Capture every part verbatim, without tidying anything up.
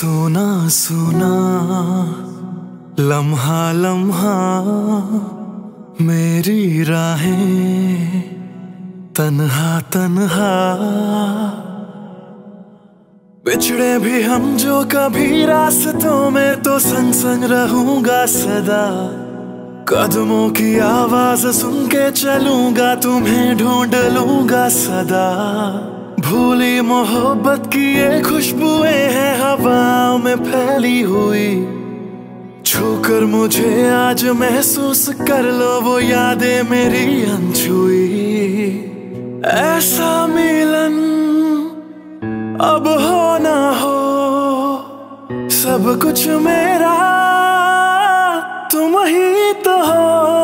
सुना सुना लम्हा लम्हा मेरी राहें तन्हा तन्हा। बिछड़े भी हम जो कभी रास्तों में तो संग संग रहूंगा सदा। कदमों की आवाज सुन के चलूंगा, तुम्हें ढूंढ लूंगा सदा। भूली मोहब्बत की ये खुशबुएं हैं हवाओं में फैली हुई। छूकर मुझे आज महसूस कर लो वो यादें मेरी अनछुई। ऐसा मिलन अब हो ना हो, सब कुछ मेरा तुम ही तो हो।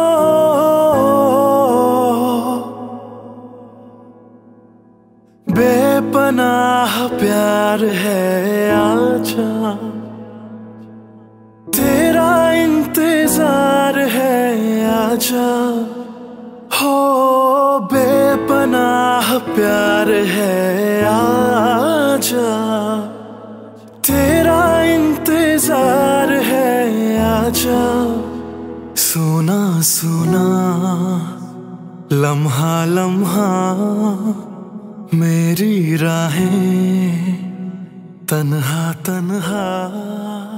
बेपनाह प्यार है आजा, तेरा इंतजार है आजा। हो बेपनाह प्यार है आजा, तेरा इंतजार है आजा। सुना सुना लम्हा लम्हा मेरी राहें तन्हा तन्हा।